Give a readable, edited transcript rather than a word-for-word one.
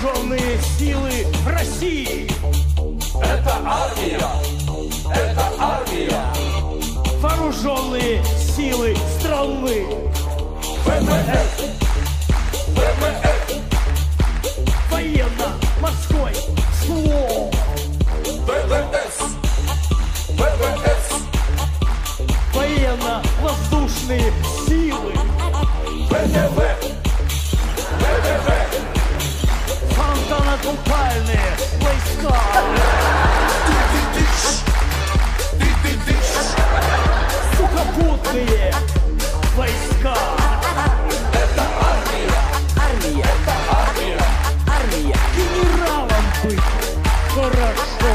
Вооруженные силы России. Это армия. Это армия. Вооруженные силы страны. ВМФ. ВМФ. Военно-морской флот. ВВС. ВВС. Военно-воздушные силы. ВТВ. ВТВ. Фонтанокупальные войска. Сухопутные войска. Это армия. Армия. Это армия. Армия. Генералом быть хорошо.